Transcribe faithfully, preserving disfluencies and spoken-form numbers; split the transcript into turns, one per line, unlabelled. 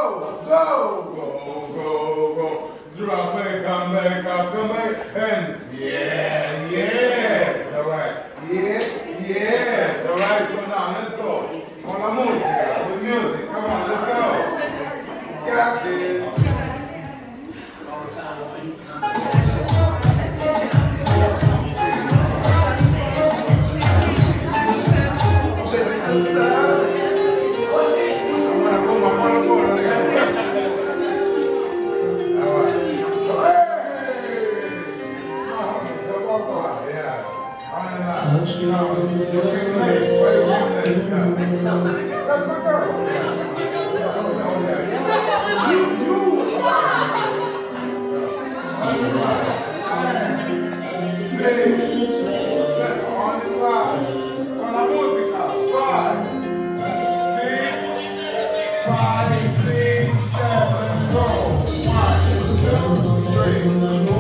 go, go, go, go. Drop it, come back up, come back, and yeah, yes, all right. Yeah, yes, all right. So now let's go. On la musica, with music. Come on, let's go. Got this. Five, six, seven, go. One, two, three.